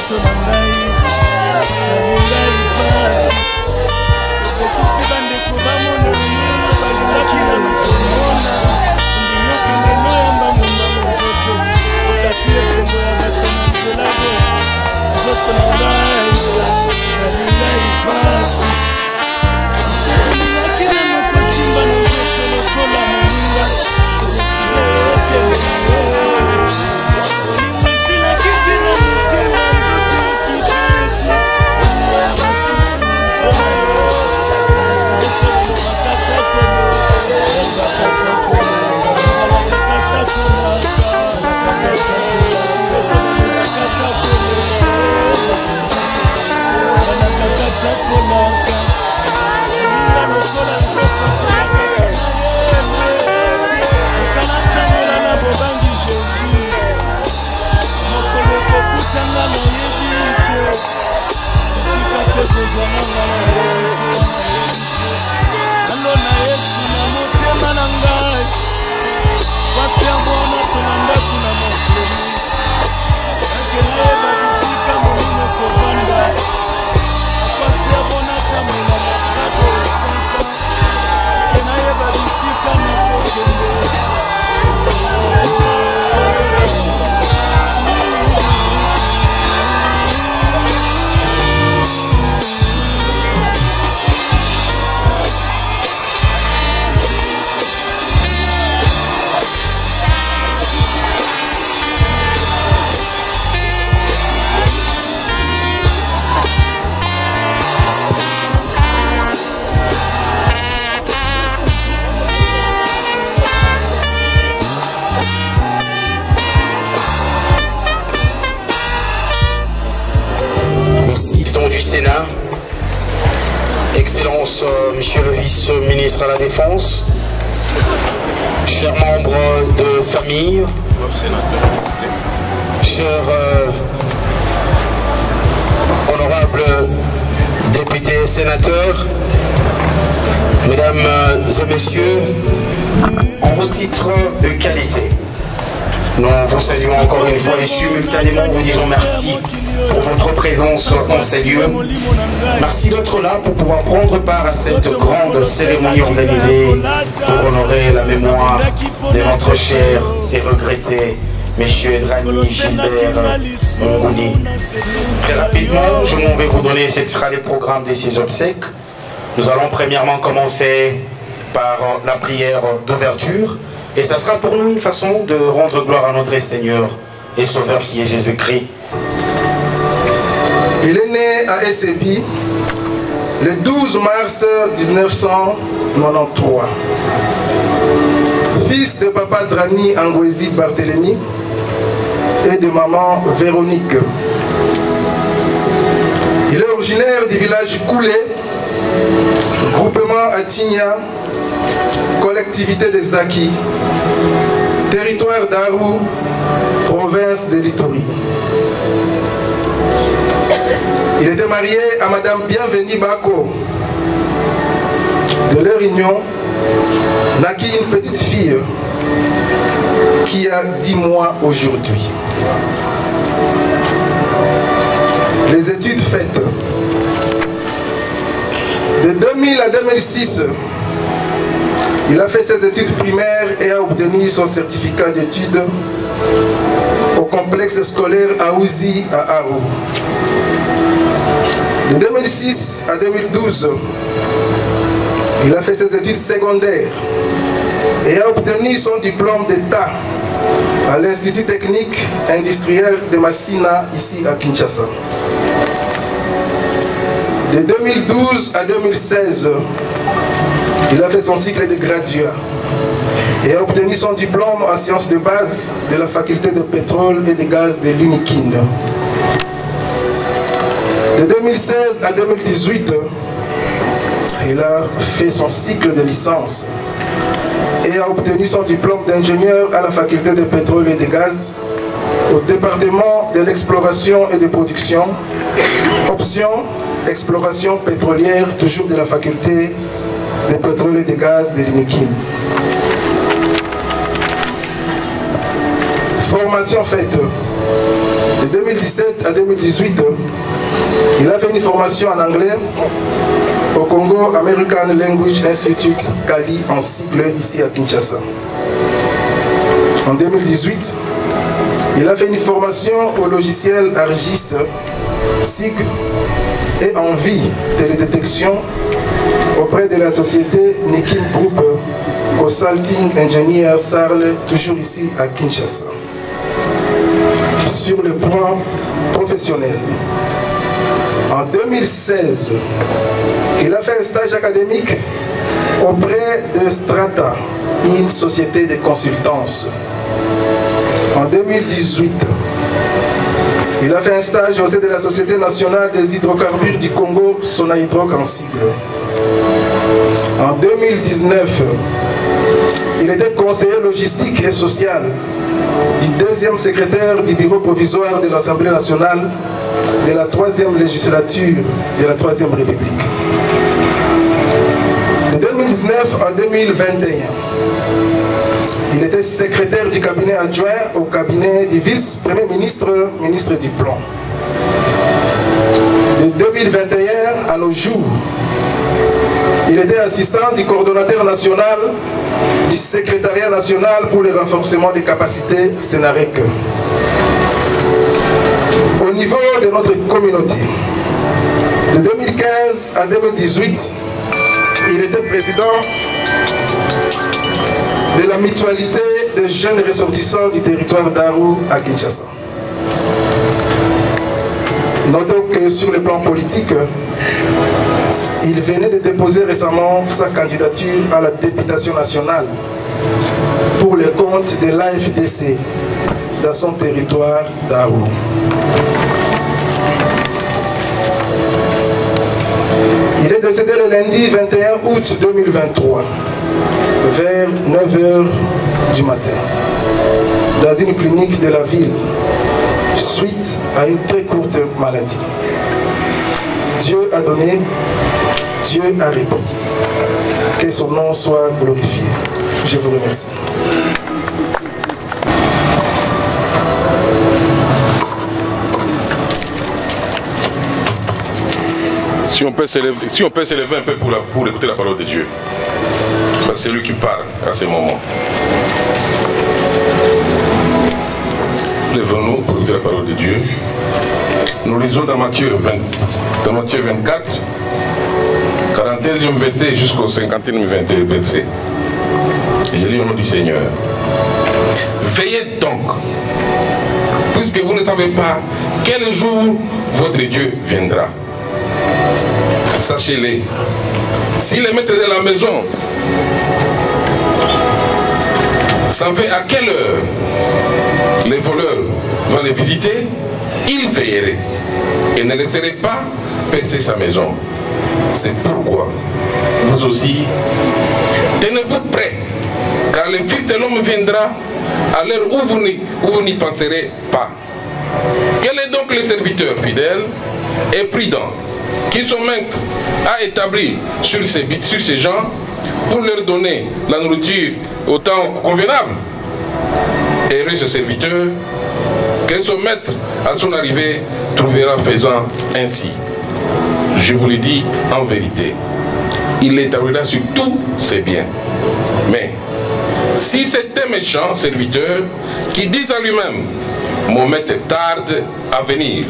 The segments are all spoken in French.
nzoto na ngai salingai pasi okisi bandeko bamona balingaki na mokomona ndiyokende noyamba mombango nzoto okati esengo ya bato na nzela bo nzoto na ngai salingai pasi olingaki nano kosimba na nzoto lokola moninga okende na yo Excellence, Monsieur le vice-ministre à la Défense, chers membres de famille, chers honorables députés et sénateurs, mesdames et messieurs, en vos titres de qualité, nous vous saluons encore une fois et simultanément vous disons merci pour votre présence en ces lieux. Merci d'être là pour pouvoir prendre part à cette grande cérémonie organisée pour honorer la mémoire de notre cher et regretté M. Edrani Gilbert Moumouni. Très rapidement, je m'en vais vous donner ce sera les programmes de ces obsèques. Nous allons premièrement commencer par la prière d'ouverture et ça sera pour nous une façon de rendre gloire à notre Seigneur et Sauveur qui est Jésus-Christ. Il est né à Essébi le 12 mars 1993. Fils de papa Drani Angwezi Barthélemy et de maman Véronique. Il est originaire du village Koulé, groupement Atigna, collectivité de Zaki, territoire d'Arou, province de Litori. Il était marié à Madame Bienvenue Bako. De leur union naquit une petite fille qui a 10 mois aujourd'hui. Les études faites. De 2000 à 2006, il a fait ses études primaires et a obtenu son certificat d'études au complexe scolaire Aouzi à Arou. De 2006 à 2012, il a fait ses études secondaires et a obtenu son diplôme d'État à l'Institut technique industriel de Massina, ici à Kinshasa. De 2012 à 2016, il a fait son cycle de graduat et a obtenu son diplôme en sciences de base de la faculté de pétrole et de gaz de l'UNIKIN. De 2016 à 2018, il a fait son cycle de licence et a obtenu son diplôme d'ingénieur à la faculté de pétrole et de gaz au département de l'exploration et de production, option exploration pétrolière, toujours de la faculté de pétrole et de gaz de l'UNIKIN. Formation faite. De 2017 à 2018, il a fait une formation en anglais au Congo American Language Institute, Cali, en sigle ici à Kinshasa. En 2018, il a fait une formation au logiciel ARGIS, SIG et en vie télédétection auprès de la société Nikim Group, Consulting Engineer Sarle, toujours ici à Kinshasa. Sur le plan professionnel, en 2016, il a fait un stage académique auprès de Strata, une société de consultance. En 2018, il a fait un stage au sein de la Société nationale des hydrocarbures du Congo, Sonahydroc en sigle. En 2019, il était conseiller logistique et social du deuxième secrétaire du bureau provisoire de l'Assemblée nationale de la 3e législature de la 3e République. De 2019 à 2021, il était secrétaire du cabinet adjoint au cabinet du vice-premier ministre, ministre du Plan. De 2021 à nos jours, il était assistant du coordonnateur national du secrétariat national pour le renforcement des capacités Sénarec. Au niveau de notre communauté, de 2015 à 2018, il était président de la mutualité des jeunes ressortissants du territoire d'Aru à Kinshasa. Notons que sur le plan politique, il venait de déposer récemment sa candidature à la députation nationale pour le compte de l'AFDC dans son territoire d'Aru. Il est décédé le lundi 21 août 2023, vers 9h du matin, dans une clinique de la ville, suite à une très courte maladie. Dieu a donné, Dieu a repris. Que son nom soit glorifié. Je vous remercie. Si on peut s'élever un peu pour écouter la parole de Dieu. Parce que c'est lui qui parle à ce moment. Lèvons-nous pour écouter la parole de Dieu. Nous lisons dans Matthieu 24, 41e verset jusqu'au 50e verset. Et je lis au nom du Seigneur. Veillez donc, puisque vous ne savez pas quel jour votre Dieu viendra. Sachez-le, si le maître de la maison savait à quelle heure les voleurs vont les visiter, il veillerait et ne laisserait pas percer sa maison. C'est pourquoi vous aussi, tenez-vous prêts, car le Fils de l'homme viendra à l'heure où vous n'y penserez pas. Quel est donc le serviteur fidèle et prudent qui son maître a établi sur ces gens pour leur donner la nourriture au temps convenable? Heureux ce serviteur que son maître à son arrivée trouvera faisant ainsi. Je vous le dis en vérité, il l'établira sur tous ses biens. Mais si c'est un méchant serviteur qui dit à lui-même, mon maître tarde à venir,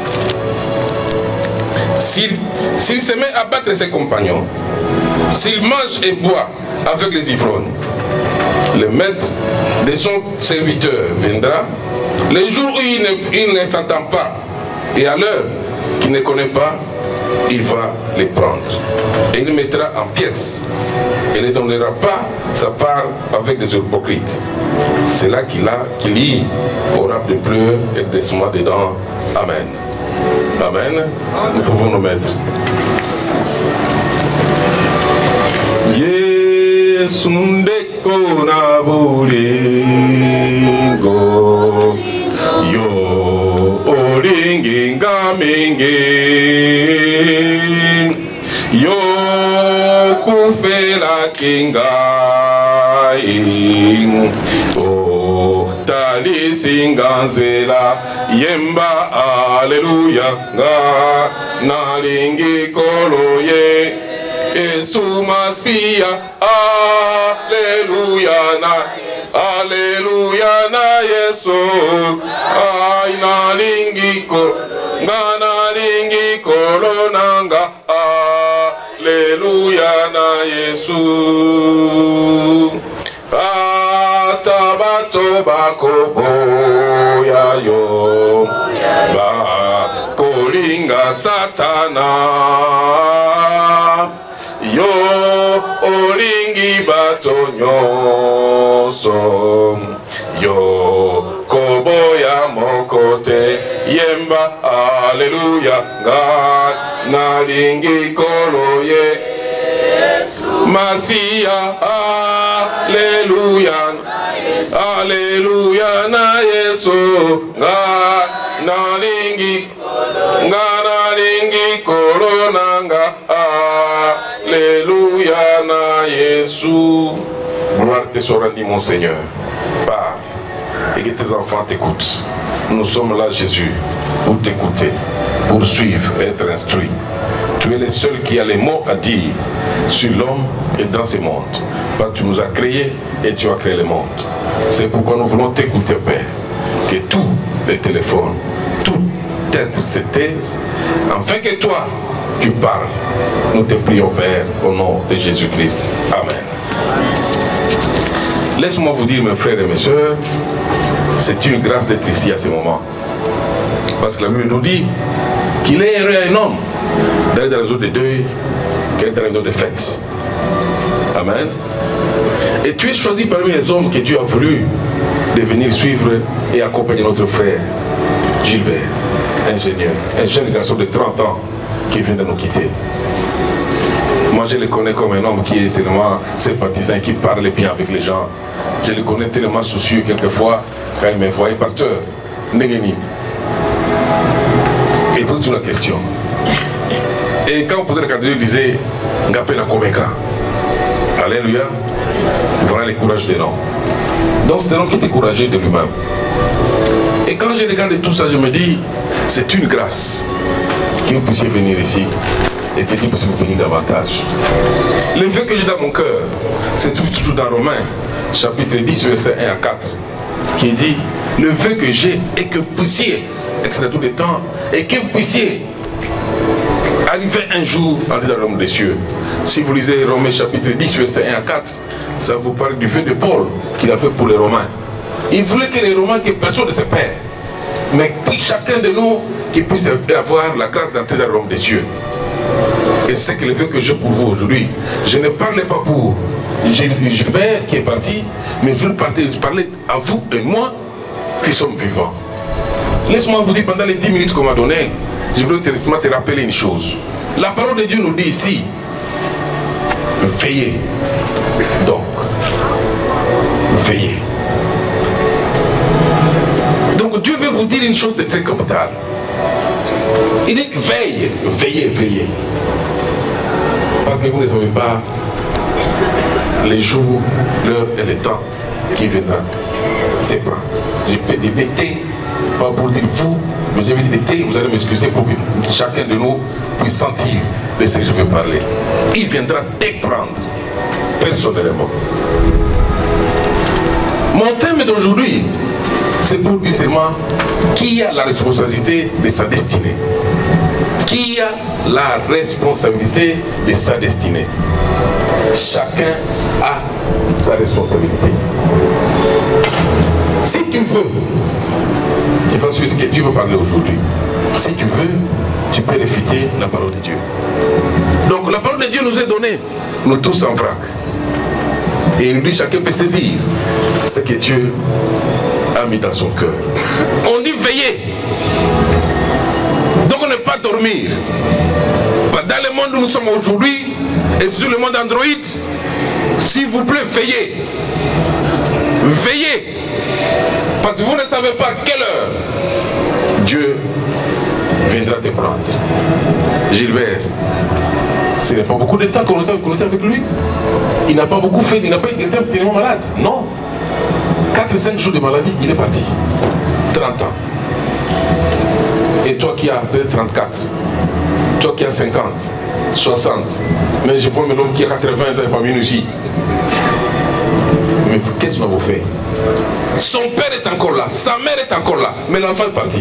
s'il se met à battre ses compagnons, s'il mange et boit avec les ivrognes, le maître de son serviteur viendra, le jour où il ne s'entend pas, et à l'heure qu'il ne connaît pas, il va les prendre. Et il mettra en pièces, et ne donnera pas sa part avec des hypocrites. C'est là qu'il y aura de pleurs et des sements dedans. Amen. Amen. Nous pouvons nous mettre. Sundeko na bulingo yo oringi ngamingi yo kufela kingai o talisinga nzela yemba aleluya nga nalingi kolo ye Yesu Masiya aleluya na Yesu ay nalingi kolo nanga aleluya na Yesu atabato bakoboya yo bakolinga satana yo olingi bato nyonso yo koboya mokote yemba aleluya nga nalingi kolo ye Masiya aleluya na Yesu nga nalingi kolo nanga aleluya na Yesu. Gloire te soit rendue mon Seigneur. Parle et que tes enfants t'écoutent. Nous sommes là Jésus pour t'écouter, pour suivre et être instruit. Tu es le seul qui a les mots à dire sur l'homme et dans ce monde. Parce que tu nous as créés et tu as créé le monde. C'est pourquoi nous voulons t'écouter, Père. Que tous les téléphones, tout être se taise, afin que toi, tu parles. Nous te prions, Père, au nom de Jésus-Christ. Amen. Laisse-moi vous dire, mes frères et mes sœurs, c'est une grâce d'être ici à ce moment. Parce que la Bible nous dit qu'il est heureux à un homme d'aller dans les eaux de deuil qu'être dans les eaux de fête. Amen. Et tu es choisi parmi les hommes que Dieu a voulu de venir suivre et accompagner notre frère Gilbert, ingénieur, un jeune garçon de 30 ans qui vient de nous quitter. Moi je le connais comme un homme qui est seulement sympathisant, qui parle bien avec les gens. Je le connais tellement soucieux quelquefois quand il me voit, pasteur, Negeni. Et il pose toute la question. Et quand on posait la question, il disait Ngapena Komeka. Alléluia. Voilà le courage des noms. Donc c'est un homme qui était courageux de lui-même. Et quand je regarde tout ça, je me dis, c'est une grâce que vous puissiez venir ici et que Dieu puisse vous bénir davantage. Le vœu que j'ai dans mon cœur, c'est toujours dans Romains, chapitre 10, verset 1 à 4, qui dit, le vœu que j'ai est que vous puissiez, etc. tout le temps, et que vous puissiez arriver un jour à entrer dans le royaume des cieux. Si vous lisez Romains chapitre 10, verset 1 à 4, ça vous parle du vœu de Paul qu'il a fait pour les Romains. Il voulait que les Romains, que personne ne se perd, mais que chacun de nous qui puisse avoir la grâce d'entrer dans le royaume des cieux. Et c'est que le vœu que j'ai pour vous aujourd'hui. Je ne parle pas pour Gilbert qui est parti, mais je veux parler à vous et moi qui sommes vivants. Laisse-moi vous dire, pendant les 10 minutes qu'on m'a donné, je voudrais te rappeler une chose. La parole de Dieu nous dit ici, veillez. Donc, veillez. Donc Dieu veut vous dire une chose de très capitale. Il dit veille, veillez, veillez. Parce que vous ne savez pas les jours, l'heure et le temps qui viendra te prendre. Je peux dire l'été, pas pour dire vous, mais je vais dire l'été, vous allez m'excuser pour que chacun de nous puisse sentir de ce que je veux parler. Il viendra te prendre personnellement. Mon thème d'aujourd'hui, c'est pour dire seulement qui a la responsabilité de sa destinée. Qui a la responsabilité de sa destinée. Chacun a sa responsabilité. Si tu veux, tu vas suivre ce que Dieu veut parler aujourd'hui. Si tu veux, tu peux réfuter la parole de Dieu. Donc la parole de Dieu nous est donnée, nous tous en vrac. Et il nous dit chacun peut saisir ce que Dieu a mis dans son cœur. On dit veiller. Donc ne pas dormir. Dans le monde où nous sommes aujourd'hui, et sur le monde Android, s'il vous plaît, veillez. Veillez. Parce que vous ne savez pas à quelle heure Dieu viendra te prendre. Gilbert, ce n'est pas beaucoup de temps qu'on était avec lui. Il n'a pas beaucoup fait, il n'a pas été tellement malade. Non. 4 4-5 jours de maladie, il est parti. 30 ans. Et toi qui as 34, toi qui as 50, 60, mais je vois l'homme qui a 80 ans parmi nous ici. Mais qu'est-ce qu'on vous fait? Son père est encore là, sa mère est encore là, mais l'enfant est parti.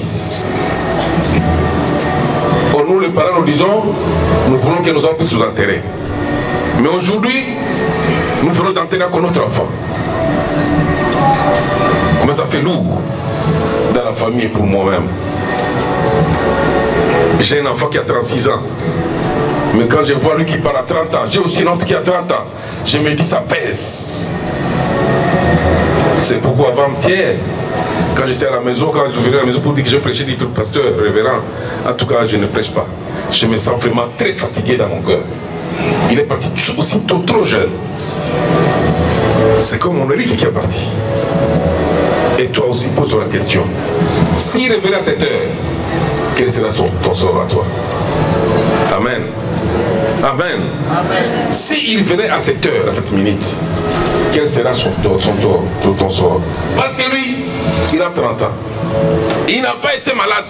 Or, nous les parents nous disons, nous voulons que nos enfants puissent nous enterrer. Mais aujourd'hui, nous voulons d'enterrer encore notre enfant. Mais ça fait lourd dans la famille pour moi-même. J'ai un enfant qui a 36 ans. Mais quand je vois lui qui part à 30 ans, j'ai aussi un autre qui a 30 ans. Je me dis ça pèse. C'est pourquoi avant-hier, quand j'étais à la maison, quand je venais à la maison pour dire que je prêchais, dit pasteur, révérend, en tout cas je ne prêche pas. Je me sens vraiment très fatigué dans mon cœur. Il est parti aussitôt trop jeune. C'est comme mon Eric qui est parti. Et toi aussi pose-toi la question. S'il revenait à cette heure, quel sera ton sort à toi? Amen. Amen. Amen. S'il venait à cette heure, à cette minute, quel sera ton sort? Parce que lui, il a 30 ans. Il n'a pas été malade.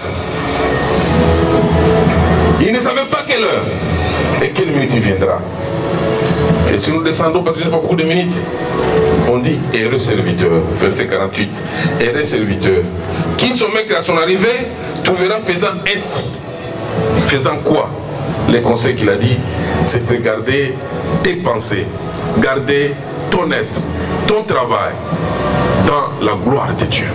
Il ne savait pas quelle heure et quelle minute il viendra. Et si nous descendons, parce que je n'ai pas beaucoup de minutes, on dit heureux serviteur, verset 48. Heureux serviteur, qui sommet à son arrivée, trouvera faisant ainsi. Faisant quoi? Les conseils qu'il a dit, c'est de garder tes pensées, garder ton être, ton travail dans la gloire de Dieu.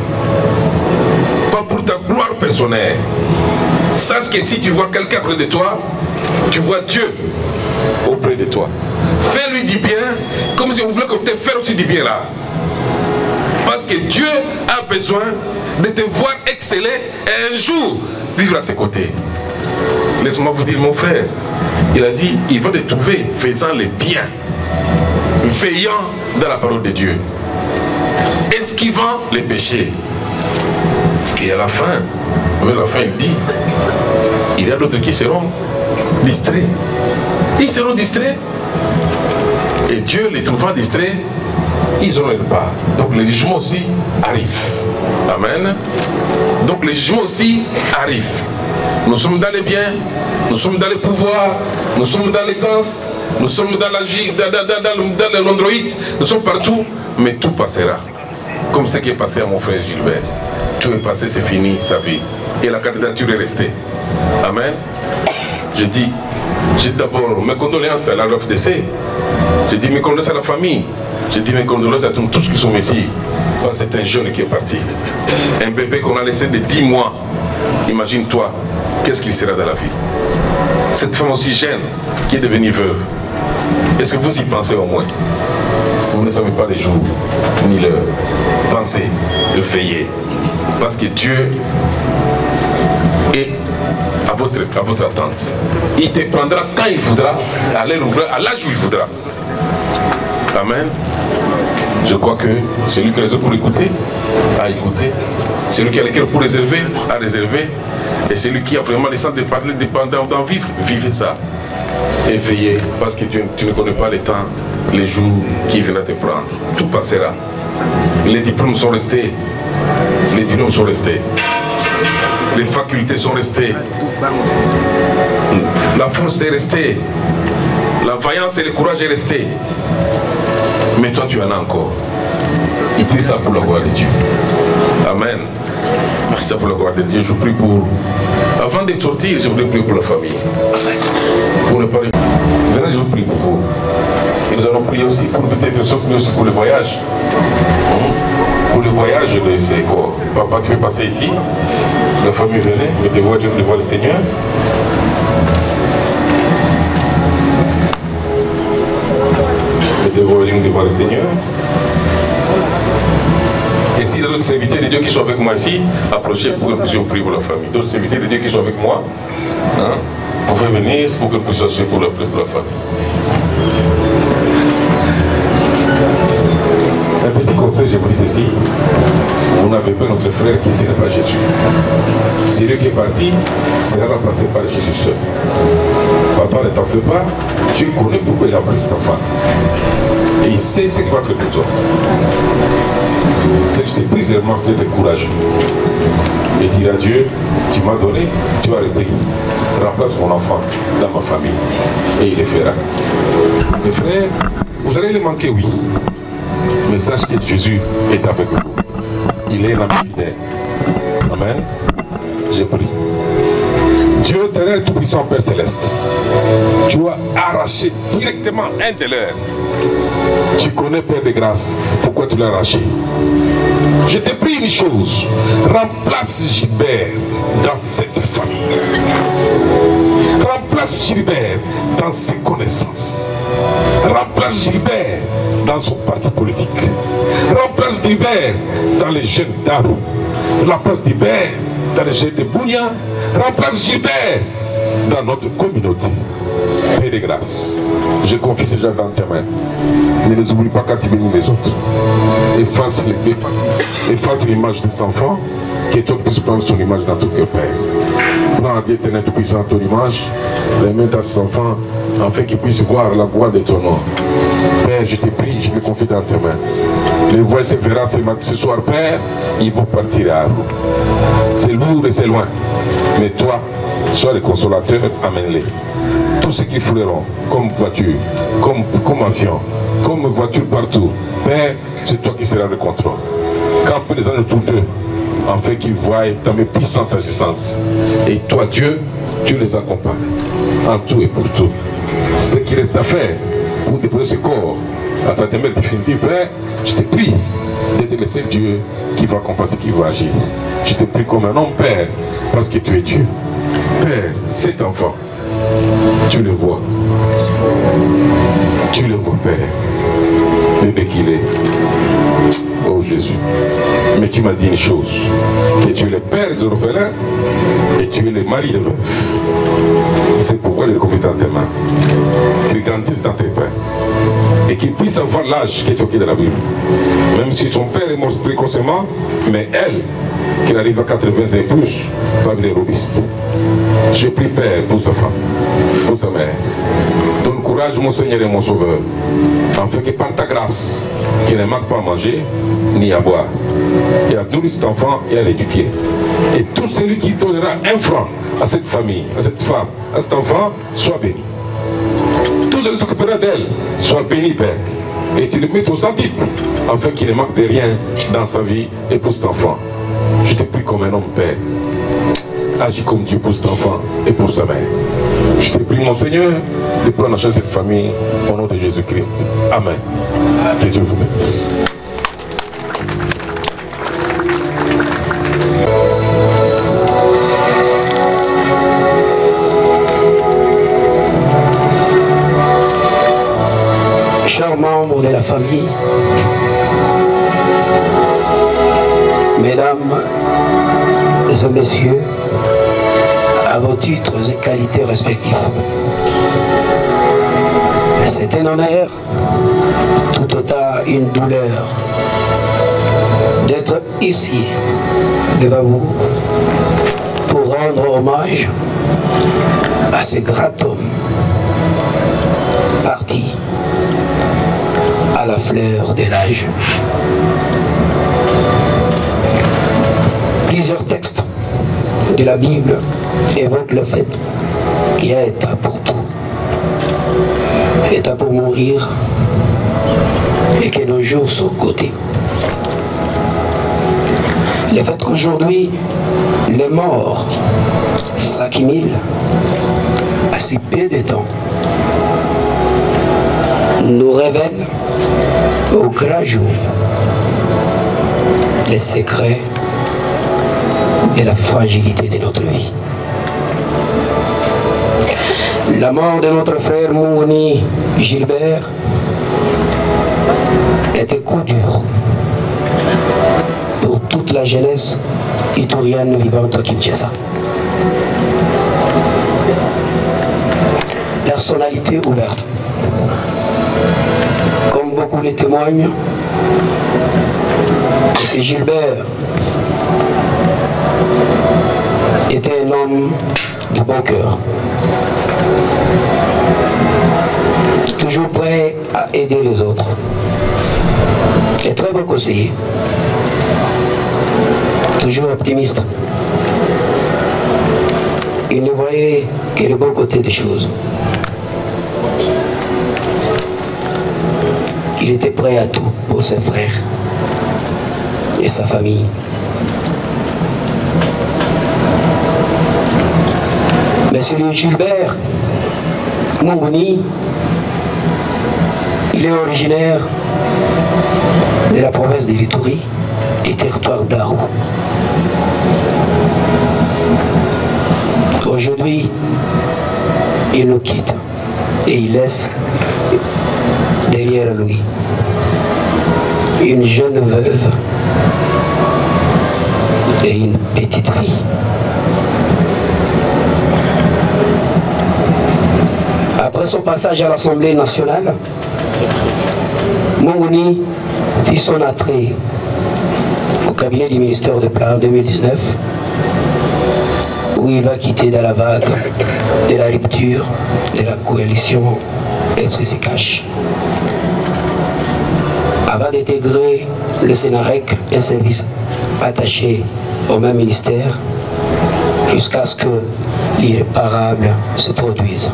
Pas pour ta gloire personnelle. Sache que si tu vois quelqu'un près de toi, tu vois Dieu auprès de toi. Fais-lui du bien, comme si on voulait que tu fasses aussi du bien là. Parce que Dieu a besoin de te voir exceller et un jour vivre à ses côtés. Laisse-moi vous dire, mon frère, il a dit, il va te trouver faisant le bien, veillant dans la parole de Dieu, esquivant les péchés. Et à la fin, il dit, il y a d'autres qui seront distraits. Ils seront distraits. Et Dieu, les trouvant distraits, ils n'auront pas. Donc le jugement aussi arrive. Amen. Donc le jugement aussi arrive. Nous sommes dans les biens, nous sommes dans les pouvoirs, nous sommes dans l'aisance, nous sommes dans l'Android, nous sommes partout, mais tout passera. Comme ce qui est passé à mon frère Gilbert. Tout est passé, c'est fini, sa vie. Et la candidature est restée. Amen. Je dis d'abord mes condoléances à la RFDC. Je dis mes condoléances à la famille. Je dis mes condoléances à tous qui sont ici. C'est un jeune qui est parti. Un bébé qu'on a laissé de 10 mois. Imagine-toi, qu'est-ce qu'il sera dans la vie? Cette femme aussi jeune qui est devenue veuve. Est-ce que vous y pensez au moins? Vous ne savez pas les jours ni l'heure. Pensez, veillez. Parce que Dieu est à votre attente. Il te prendra quand il voudra, à l'âge où il voudra. Amen. Je crois que celui qui a les pour écouter, a écouté. Celui qui a les cœurs pour réserver, a réservé. Et celui qui a vraiment les sens de parler, d'en vivre, vivez ça. Et veillez, parce que tu ne connais pas les temps, les jours qui viennent te prendre. Tout passera. Les diplômes sont restés. Les diplômes sont restés. Les facultés sont restées. La force est restée. La vaillance et le courage est resté. Mais toi, tu en as encore. Utilise ça pour la gloire de Dieu. Amen. Merci ça pour la gloire de Dieu. Je prie pour... Avant de sortir, je voudrais prier pour la famille. Pour ne pas... Venez, je vous prie pour vous. Et nous allons prier aussi pour peut-être aussi pour le voyage. Pour le voyage de ces corps. Papa, tu veux passer ici? La famille venez, mettez-vous à Dieu de voir le Seigneur. Mettez-vous à Dieu de voir le Seigneur. Et s'il y a d'autres serviteurs de Dieu qui sont avec moi ici, approchez pour que nous puissions prier pour la famille. D'autres serviteurs de Dieu qui sont avec moi, hein, vous pouvez venir pour que nous puissions prier pour la famille. Un petit conseil, je vous dis ceci. Vous n'avez pas notre frère qui ne sera pas Jésus. Celui qui est parti sera remplacé par Jésus seul. Papa, ne t'en fais pas. Tu connais pourquoi il a pris cet enfant. Et il sait ce qu'il va faire pour toi. c'est que je t'ai pris seulement c'était courageux. Et dire à Dieu, tu m'as donné, tu as repris. Remplace mon enfant dans ma famille. Et il le fera. Mes frères, vous allez les manquer, oui. Mais sache que Jésus est avec vous. Il est l'ami fidèle. Amen. J'ai pris. Dieu éternel tout-puissant Père Céleste, tu as arraché directement un de leurs. Tu connais Père de grâce, pourquoi tu l'as arraché. Je te prie une chose, remplace Gilbert dans cette famille. Remplace Gilbert dans ses connaissances. Remplace Gilbert dans son parti politique. Remplace Gilbert dans les jeunes d'Arou. Remplace Gilbert dans les jeunes de Bounia. Remplace Gilbert dans notre communauté. Paix de grâce. Je confie ces gens dans tes mains. Ne les oublie pas quand tu bénis les autres. Efface l'image de cet enfant, que toi puisses prendre son image dans ton cœur, Père. Prends Dieu éternel tout puissant ton image, les mains dans cet enfant, afin qu'il puisse voir la gloire de ton nom. Père, je te prie, je te confie dans tes mains. Les voix se verront ce soir, Père, ils vont partir à Arou. C'est lourd et c'est loin. Mais toi, sois le consolateur, amène-les. Tous ceux qui fouleront, comme voiture, comme avion, comme voiture partout, Père, c'est toi qui seras le contrôle. Campe les anges autour d'eux, afin qu'ils voient ta main puissante agissante. Et toi, Dieu, tu les accompagnes, en tout et pour tout. Ce qui reste à faire pour déposer ce corps à sa demeure définitive, Père, je te prie de te laisser Dieu qui va compenser, qui va agir. Je te prie comme un homme, Père, parce que tu es Dieu. Père, cet enfant, tu le vois. Tu le vois, Père. Bébé qu'il est. Oh Jésus. Mais tu m'as dit une chose, que tu es le père des orphelins et tu es le mari des veuves. C'est pourquoi je le confie dans tes mains. Qu'il grandisse dans tes pains. Et qu'il puisse avoir l'âge qui est évoqué dans la Bible. Même si son père est mort précocement, mais elle, qu'il arrive à 80 et plus, va venir robuste. Je prie, Père, pour sa femme, pour sa mère. Donne courage, mon Seigneur et mon Sauveur, afin que par ta grâce, qu'il ne manque pas à manger ni à boire, et à nourrir cet enfant et à l'éduquer. Et tout celui qui donnera un franc à cette famille, à cette femme, à cet enfant, soit béni. Tout celui qui s'occupera d'elle, soit béni, Père. Et tu le mets au centuple, afin qu'il ne manque de rien dans sa vie et pour cet enfant. Je te prie comme un homme, Père. Agis comme Dieu pour cet enfant et pour sa mère. Je te prie, mon Seigneur, de prendre en charge cette famille au nom de Jésus-Christ. Amen. Que Dieu vous bénisse. Chers membres de la famille, mesdames et messieurs, à vos titres et qualités respectifs, c'est un honneur, tout autant une douleur, d'être ici devant vous pour rendre hommage à ce grand homme parti à la fleur de l'âge. Plusieurs textes de la Bible évoquent le fait qu'il y a état pour tout. État pour mourir et que nos jours sont cotés. Le fait qu'aujourd'hui, les morts s'accumulent à si peu de temps nous révèle au grand jour les secrets de la fragilité de notre vie. La mort de notre frère Mouni Gilbert était coup dur pour toute la jeunesse iturienne vivante à Kinshasa. Personnalité ouverte. Comme beaucoup le témoignent, c'est Gilbert était un homme de bon cœur, toujours prêt à aider les autres, Et très bon conseiller. Toujours optimiste. Il ne voyait que le bon côté des choses. Il était prêt à tout pour ses frères et sa famille. Monsieur Gilbert Moumouni, il est originaire de la province de l'Ituri, du territoire d'Arou. Aujourd'hui, il nous quitte et il laisse derrière lui une jeune veuve et une petite fille. Après son passage à l'Assemblée nationale, Moumouni fit son entrée au cabinet du ministère de Plan en 2019, où il va quitter dans la vague de la rupture de la coalition FCC-CACH. Avant d'intégrer le Sénarec, un service attaché au même ministère, jusqu'à ce que l'irréparable se produise.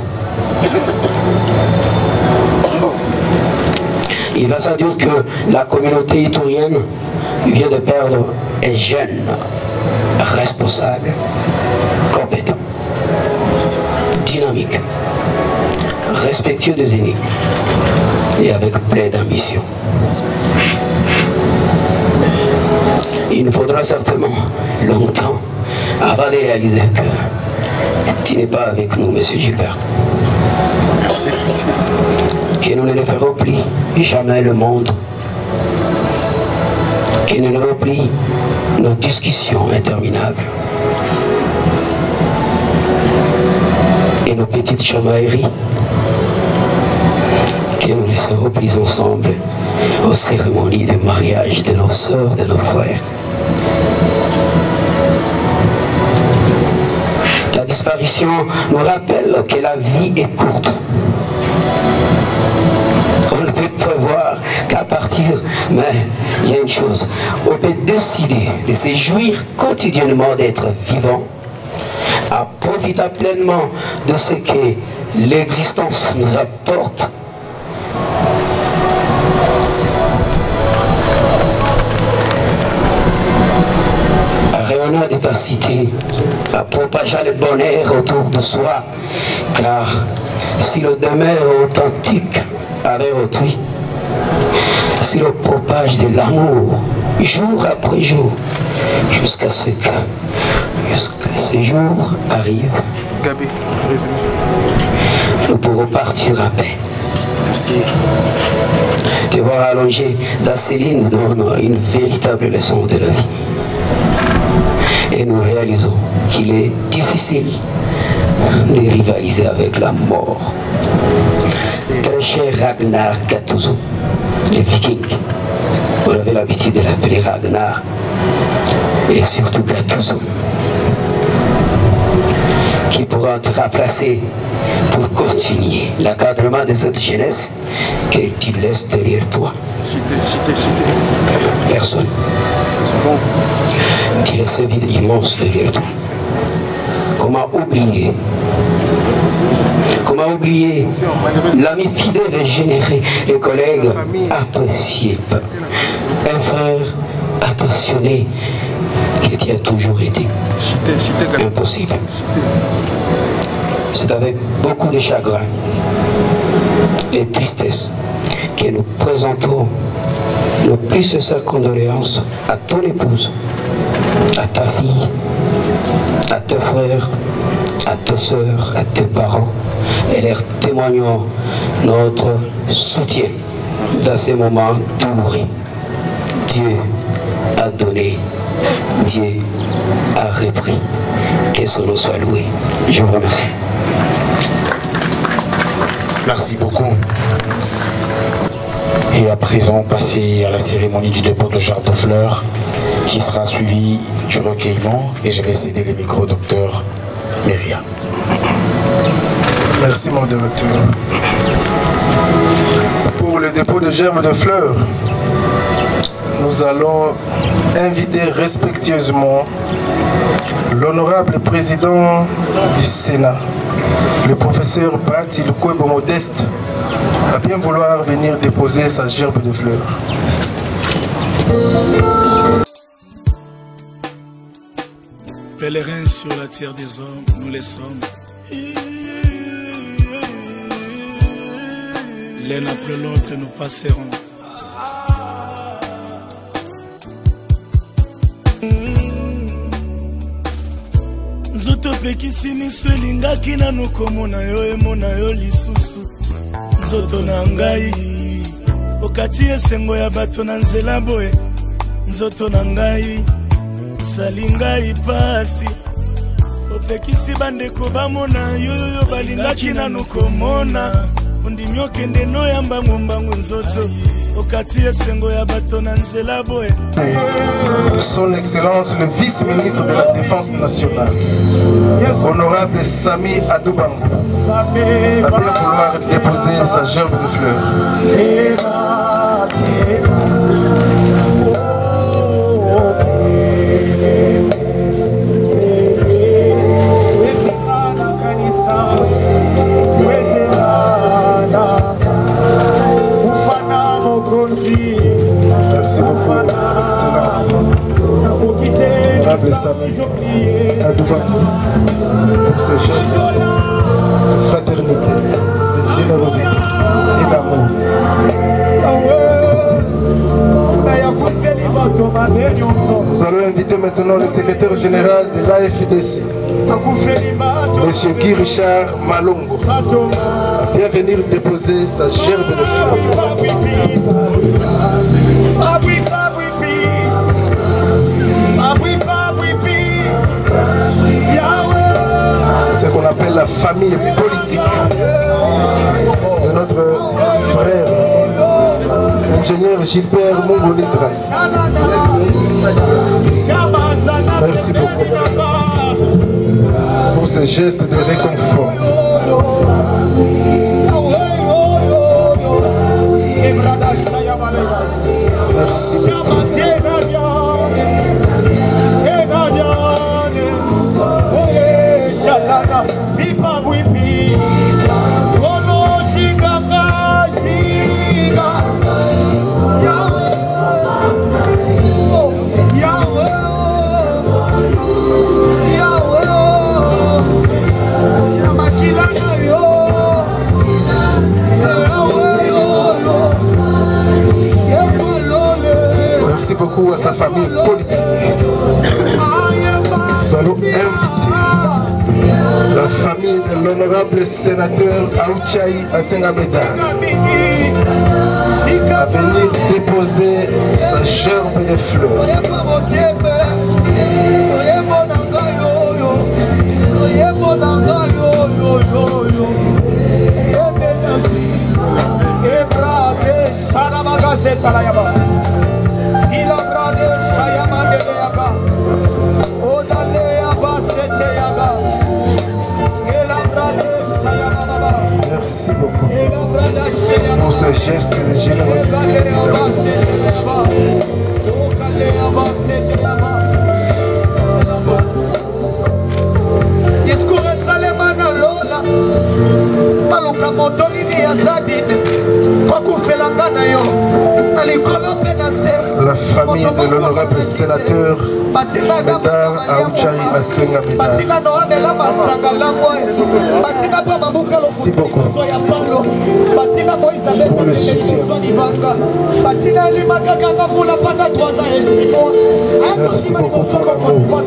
Il va sans dire que la communauté iturienne vient de perdre un jeune responsable, compétent, dynamique, respectueux des aînés et avec plein d'ambition. Il nous faudra certainement longtemps avant de réaliser que tu n'es pas avec nous, Monsieur Gilbert. Merci. Que nous ne ferons plus jamais le monde. Que nous n'aurons plus nos discussions interminables. Et nos petites chamailleries. Que nous ne serons plus ensemble aux cérémonies de mariage de nos sœurs, de nos frères. Ta disparition nous rappelle que la vie est courte. On ne peut prévoir qu'à partir, mais il y a une chose, on peut décider de se jouir quotidiennement d'être vivant, à profiter pleinement de ce que l'existence nous apporte. À rayonner de ta cité, à propager le bonheur autour de soi, car si le demeure authentique avec autrui, si le propage de l'amour jour après jour, jusqu'à ce que ce jour arrive, Gabi, résumé. nous pourrons partir à paix. Merci. Te voir allongé dans ces lignes donne une véritable leçon de la vie. Et nous réalisons qu'il est difficile de rivaliser avec la mort. Très cher Ragnar Gattuso, les Vikings, on avait l'habitude de l'appeler Ragnar, et surtout Gattuso, qui pourra te remplacer pour continuer l'encadrement de cette jeunesse que tu laisses derrière toi. Cité. Personne. C'est bon. Tu laisses un vide immense derrière toi. Comment oublier l'ami fidèle et généreux, les collègues appréciés, un frère attentionné que tu as toujours été. Impossible. C'est avec beaucoup de chagrin et de tristesse que nous présentons nos plus sincères condoléances à ton épouse, à ta fille, à tes frères, à tes soeurs, à tes parents, et leur témoignons notre soutien dans ces moments douloureux. Dieu a donné, Dieu a repris. Que son nom soit loué. Je vous remercie. Merci beaucoup. Et à présent, passer à la cérémonie du dépôt de jarre de fleurs qui sera suivie du recueillement, et je vais céder les micros au docteur Myria. Merci mon directeur. Pour le dépôt de gerbes de fleurs, Nous allons inviter respectueusement l'honorable président du Sénat, le professeur Bati Lukwebo Modeste, à bien vouloir venir déposer sa gerbe de fleurs. Pèlerins sur la terre des hommes, nous les sommes. L'un après l'autre, nous passerons. Nzoto pekisi miso elingaki nanu komona yo emona yo lisusu. Nzoto na ngai okati esengo ya bato na nzela boye. Nzoto na ngai sali ngai pasi opekisi bandeko bamona yoyo balingaki nanu komona. Ondimi okende noyamba ngombangu nzoto okati esengo ya bato na nzela boye. Son Excellence le vice-ministre de la Défense nationale, honorable Sami Adoubango, va bien vouloir déposer sa gerbe de fleurs. Merci beaucoup, Excellence. Honorable Sami Adoubango, pour ces gestes de fraternité, de générosité et d'amour. Nous allons inviter maintenant le secrétaire général de l'AFDC, M. Guy Richard Malongo, à bien venir déposer sa gerbe de fleurs. Ce qu'on appelle la famille politique de notre frère, l'ingénieur Gilbert Mongolitra. Merci beaucoup pour ces gestes de réconfort. Merci beaucoup. Merci beaucoup à sa famille politique. Nous allons inviter la famille de l'honorable sénateur Aouchaï Asengameda à venir déposer sa gerbe de fleurs. Merci beaucoup pour ces gestes de générosité. La famille de l'honorable sénateur Médard Aouchaï Asengameda. Merci beaucoup pour le soutien. Merci beaucoup pour l'amour.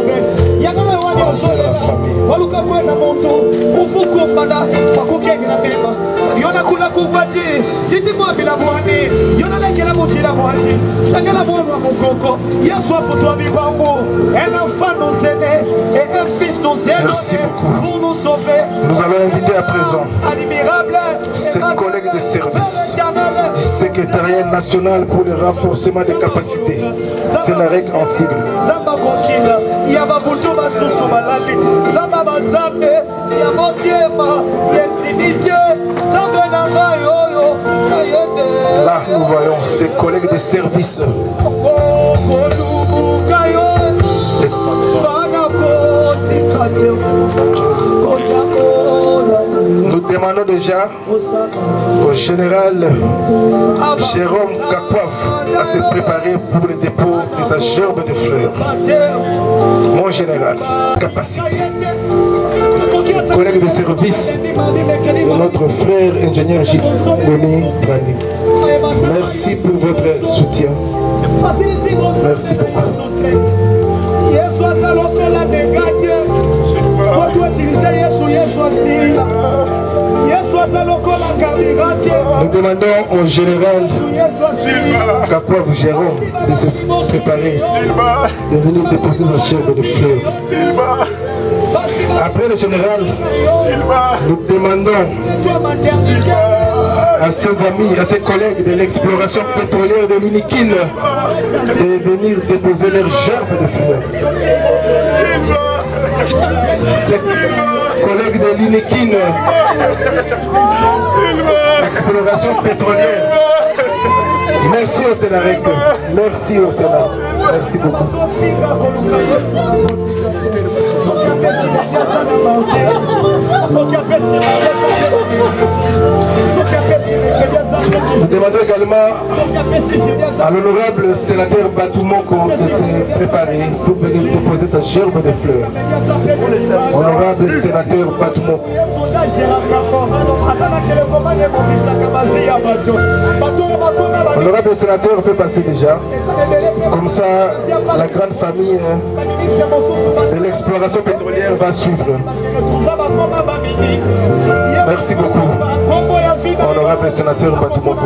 Merci beaucoup. Pour nous sauver. Nous allons inviter à présent ses collègues de service du secrétariat national pour le renforcement des capacités. Sénarec en sigle. Là, nous voyons ses collègues de service demandons déjà au général Jérôme Kakouaf à se préparer pour le dépôt de sa gerbe de fleurs. Mon général, capacité. Collègue de service de notre frère ingénieur Gilles Boni Trani. Merci pour votre soutien. Merci beaucoup. Nous demandons au général Kakouaf Jérôme de se préparer, de venir déposer sa gerbe de fleurs. Après le général, nous demandons à ses amis, à ses collègues de l'exploration pétrolière de l'Unikine de venir déposer leur gerbe de fleurs. Ces collègues de l'Unikine, exploration pétrolière. Merci au Sénarec, merci au Sénat, merci beaucoup. Nous demandons également à l'honorable sénateur Batoumoko de se préparer pour venir déposer sa gerbe de fleurs. Honorable sénateur Batoumoko. Honorable sénateur fait passer déjà. Comme ça, la grande famille de l'exploration pétrolière va suivre. Merci beaucoup. Honorable sénateur Batoumoko.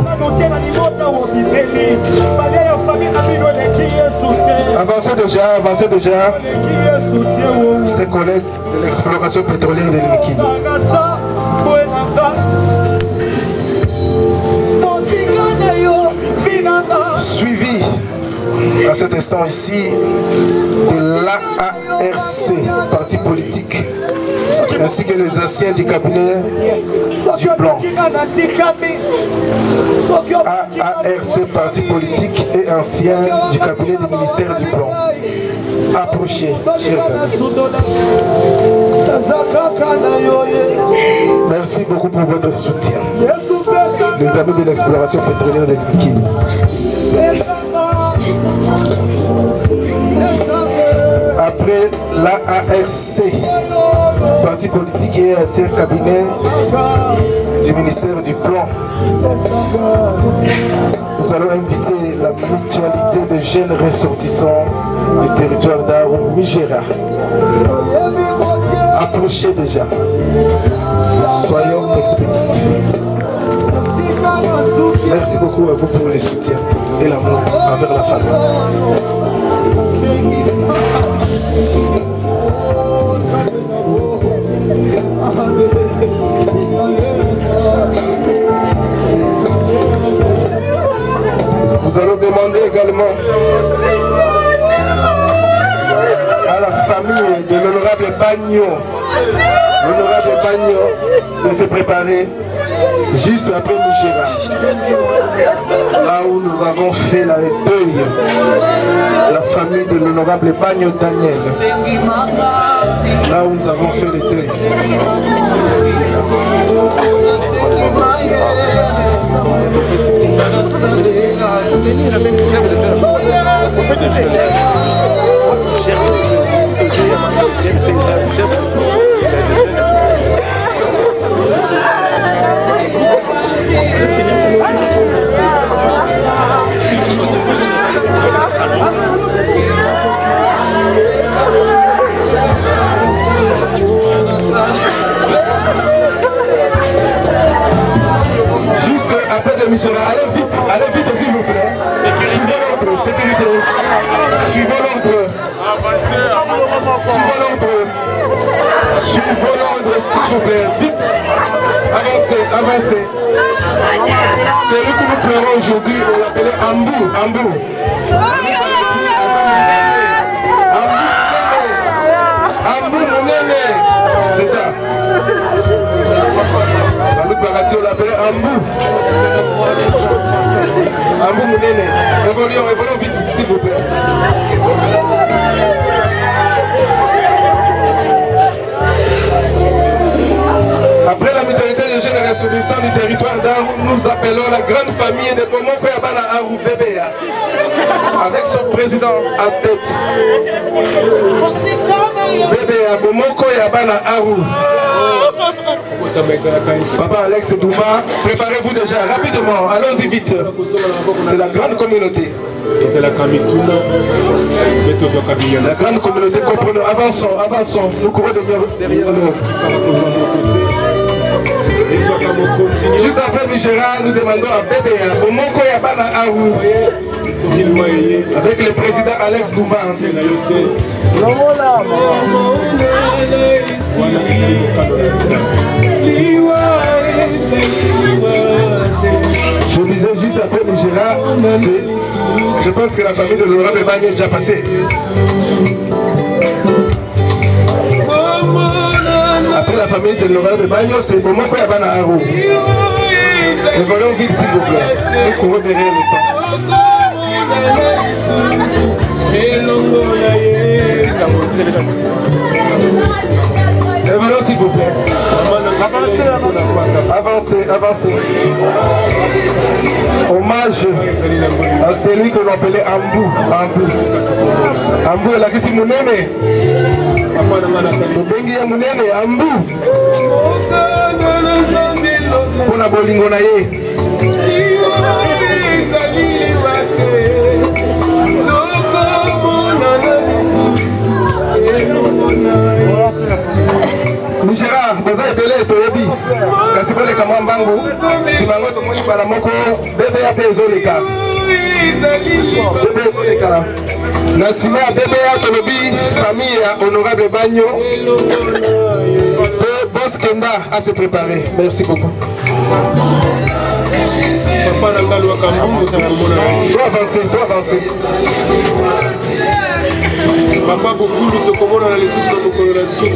Avancez déjà. Ses collègues de l'exploration pétrolière de l'Unikine. Suivi à cet instant ici de l'AARC, parti politique, ainsi que les anciens du cabinet du plan. AARC, parti politique et anciens du cabinet du ministère du plan. Approchez, chers amis. Merci beaucoup pour votre soutien. Les amis de l'exploration pétrolière de l'Unikine. Après l'AARC, parti politique et ancien cabinet du ministère du plan, nous allons inviter la mutualité de jeunes ressortissants du territoire d'Arou Migera. Approchez déjà. Soyons expéditifs. Merci beaucoup à vous pour le soutien et l'amour envers la famille. Nous allons demander également à la famille de l'honorable Bagno, de se préparer juste après Migera, là où nous avons fait le deuil, la famille de l'honorable Bagno Daniel, là où nous avons fait le deuil. Juste après de Migera, allez vite s'il vous plaît. Suivez l'ordre, sécurité. Suivez l'ordre. Suivez l'ordre s'il vous plaît. Vite. Avancez. Celui que nous pleurons aujourd'hui, on l'appelait Ambou. Ambou Mounene. C'est ça. On l'appelait Ambou. Ambou Mounene. Évoluons vite, s'il vous plaît. Après la mutualité de jeunes alors la grande famille de Bomoko Yabana Aru Bébéa, avec son président à tête. Bébéa Bomoko Yabana Aru. Papa Alex Douma, préparez-vous déjà rapidement, allons-y vite. C'est la grande communauté. Et c'est la Kamituna. La grande communauté, comprenons, avançons, nous courons derrière nous. Juste après Gérard, nous demandons à Bébéa, au Moko Yabana Aru, avec le président Alex Douma. Je disais juste après Gérard, je pense que la famille de l'honorable Bagno est déjà passée. Après la famille de l'honorable Bagno, c'est Bomoko Yabana Aru. Évoluons vite s'il vous plaît. Nous courons derrière le temps. Évoluons s'il vous plaît. Avancez. Hommage à celui que l'on appelait Ambou. Ambou est la Kissi Mounene. Bengi ya Mounene, Ambou. Pour la bolingo na ye. Gérard, vous avez belé et toyebi. Kasi pour les Kamambango, si mango to moni para moko, bébé a bezoleka. Bébé bezoleka. Nasima bébé a toyebi, famille honorable Bagno. Ce boss Kenda à se préparer. Merci beaucoup. Toi avancer. Papa beaucoup de commandes dans les sources de coloration.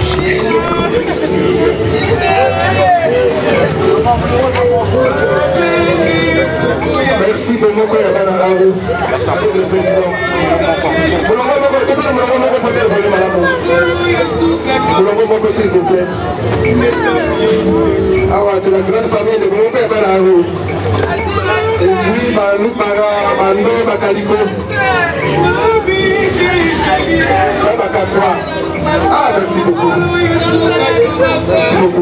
Merci Bomoko Yabana Aru, le président. S'il vous plaît. Ah ouais, c'est la grande famille de Bomoko Yabana Aru. Et puis, nous para Mando Bakaliko. Ah, merci beaucoup. Merci beaucoup.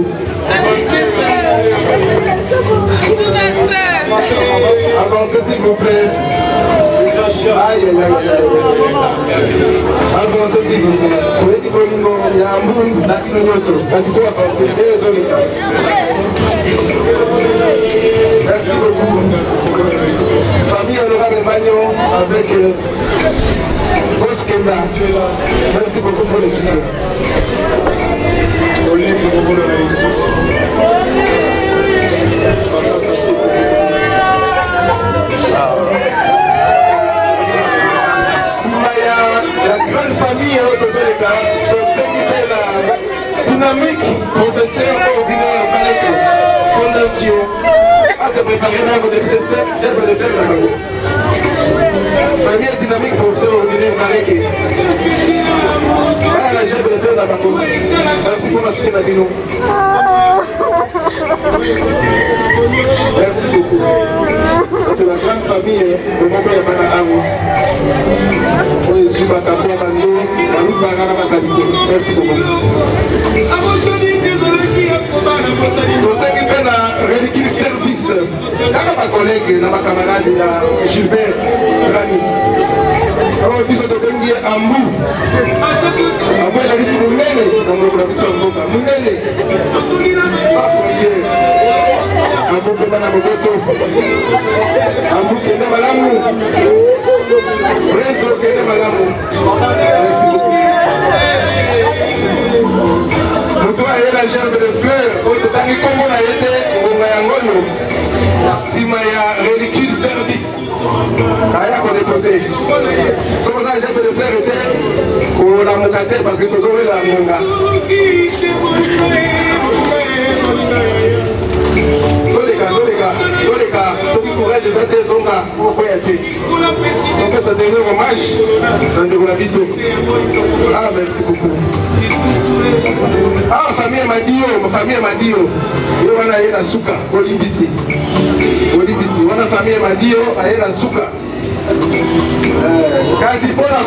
Avancez s'il vous plaît. Aïe. Avancez s'il vous plaît. Merci beaucoup. Famille honorable Bagno avec Boskenda. Merci beaucoup pour le soutien. Simaya, la grande famille Otozoleka, dynamique, professeur ordinaire, Baleka, fondation. Se préparer là, vous devez faire la famille. Famille dynamique, professeur ordinaire, Baleka. Ah, la j'ai de faire la famille. Merci pour ma soutien à Bino. Merci beaucoup. Ça, c'est la grande famille de mon père Yabana Aru. Je suis Bakafou Bando, Malou Bagara Bakadiko. Merci beaucoup. Pour ceux qui prennent la ridicule service, quand ma collègue, ma camarade Gilbert Rani, alors ils sont devenus Ambou. Ambou est la liste Mounene, dans mon professeur Boka. Mounene, sans frontière. Ambou Kena Bogoto. Ambou Kena Malamu. Réseau Kena Malamu. Merci beaucoup. Pour toi, il y a la gerbe de fleurs. Tant que comme on a été, on a eu si ma ridicule service, rien qu'on déposé. Si on a gerbe de fleurs était, on a mon café parce que nous avons la monga. Tous les gars, ceux qui couragent, c'est des zonga pour quoi être. On fait ce dernier hommage, c'est un de la vie. Ah, merci beaucoup. Ah, famille Madio, ma famille Madio. Et on a eu la souka, Olimbisi. olibisi wana famille madio aye na suka kasi mpona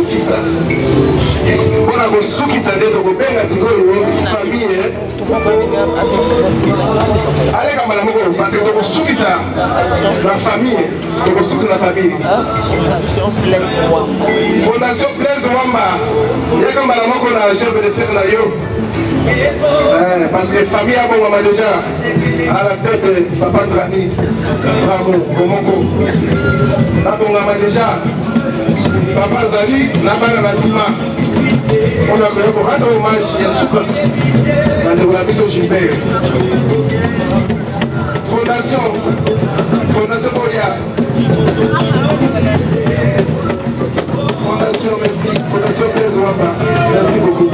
kosukisa nde tokobenga sikoyo famille aleka mbala moko parce que tokosukisa na famille Fondation Blaise Wamba yaka mbala moko na chef de fête na yo parce que famille a bon déjà à la tête de Papa Drani Bravo Komoko abongama déjà Papa Zali na bana na sima on a rendre hommage à Souka de la mission Gilbert Fondation Boya Fondation merci Fondation Blaise Wamba merci beaucoup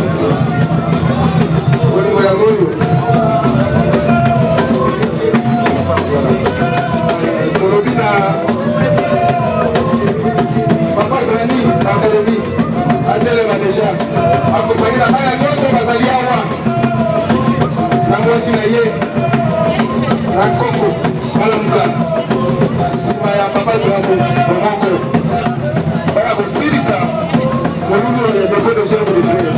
Papa Grani, Académie, Adelema déjà, accompagné la balle à gauche, Bazali Awa, la moisi naye, la Coco, Malamuka, Simaya, Papa Grani, Momoko, Baya Silisa, Moluno, le dépôt de germe de frère.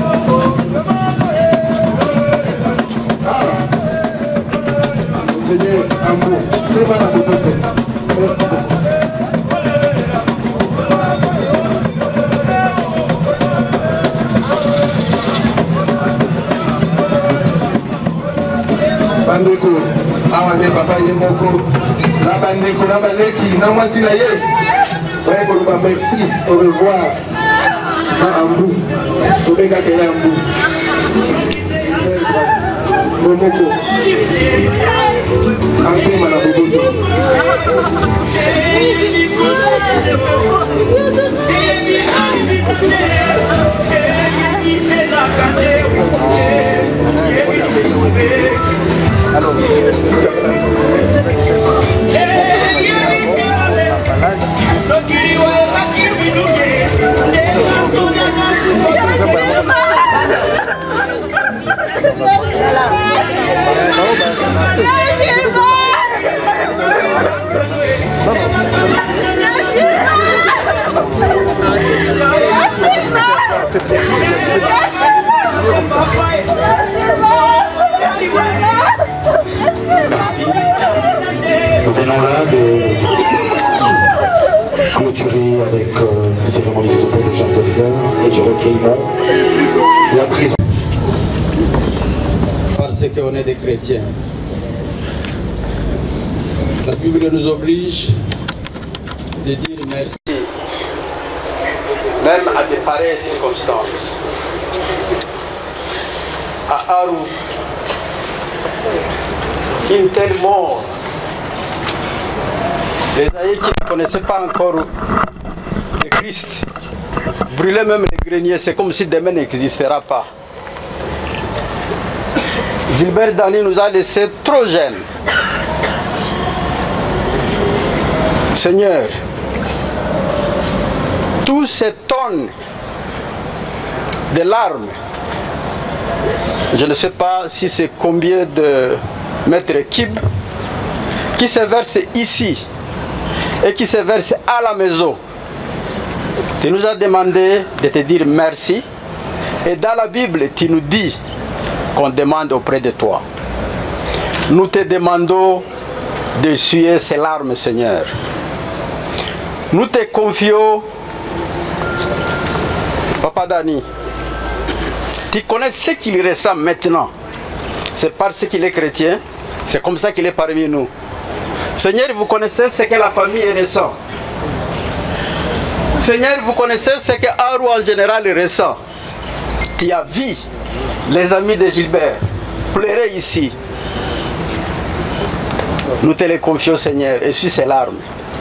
Seigneur, amour, merci beaucoup. Bandeko, awande papa yemoko, la bandeko, la baleki, na mwasi na ye. Merci, au revoir. Na ambou, au benga ke ambou. Momoko. Anke mana boboto. Merci. Nous venons là de clôturer avec la cérémonie de dépôt de Jacques de Fleurs et du recueillement de la prison. Parce qu'on est des chrétiens. La Bible nous oblige de dire merci, même à de pareilles circonstances. À Aru, une telle mort, les aïeux qui ne connaissaient pas encore le Christ brûlaient même les greniers, c'est comme si demain n'existera pas. Gilbert Dany nous a laissés trop jeunes. Seigneur, tous ces tonnes de larmes, je ne sais pas si c'est combien de mètres cubes, qui se versent ici et qui se versent à la maison. Tu nous as demandé de te dire merci et dans la Bible tu nous dis qu'on demande auprès de toi. Nous te demandons d'essuyer ces larmes, Seigneur. Nous te confions, Papa Dany. Tu connais ce qu'il ressent maintenant. C'est parce qu'il est chrétien, c'est comme ça qu'il est parmi nous. Seigneur, vous connaissez ce que la famille ressent. Seigneur, vous connaissez ce que Aru en général ressent. Tu as vu les amis de Gilbert pleurer ici. Nous te les confions, Seigneur, et sur ces larmes.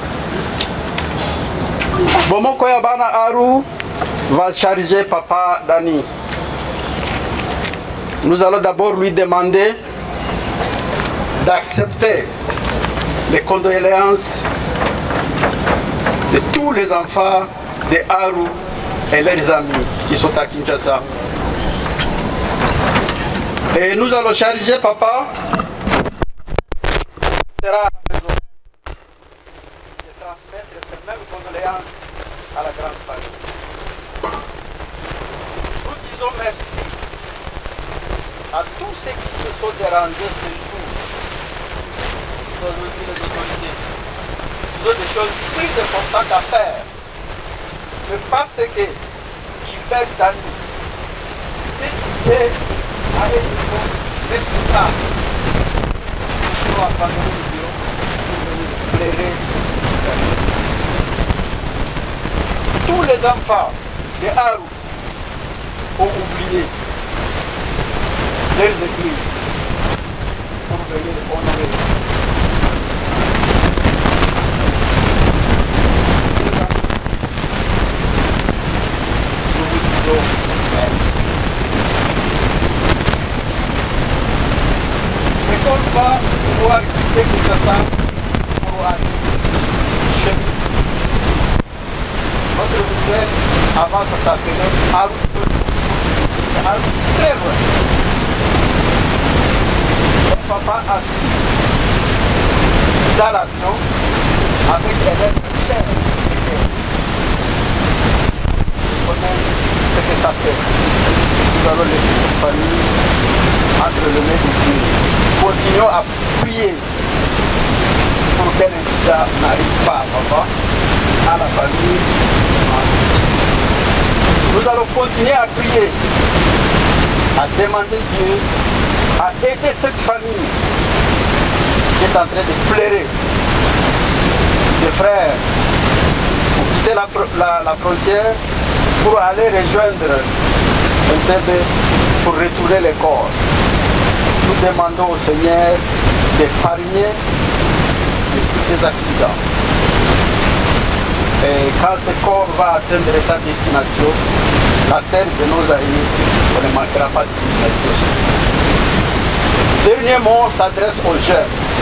Bomo Koyabana Aru va charger Papa Dany. Nous allons d'abord lui demander d'accepter les condoléances de tous les enfants de Aru et leurs amis qui sont à Kinshasa. Et nous allons charger Papa. déranger ce jour. Nous avons dit les autorités. Nous avons des choses plus importantes à faire. Mais parce que Gilbert Dani, c'est qu'il sait à un niveau respectable. Nous avons abandonné le bureau pour venir éclairer. Tous les enfants de Haru ont oublié leurs églises pour venir honorer. Nous vous disons merci. Mais qu'on va pouvoir quitter Kinshasa pour aller chez nous. Notre mutuelle, avant ça s'appelait Haru. Très loin. Mon papa assis dans l'avion avec un être cher. On connaît ce que ça fait. Nous allons laisser cette famille entre les mains de Dieu. Continuons à prier pour qu'un incident n'arrive pas à papa, à la famille. Nous allons continuer à prier, à demander Dieu, à aider cette famille qui est en train de pleurer. Des frères pour quitter la frontière pour aller rejoindre Entebbe pour retourner les corps. Nous demandons au Seigneur d'épargner des accidents. Et quand ce corps va atteindre sa destination, la terre de nos aïeux, on ne manquera pas de bénédiction. Dernier mot s'adresse aux jeunes.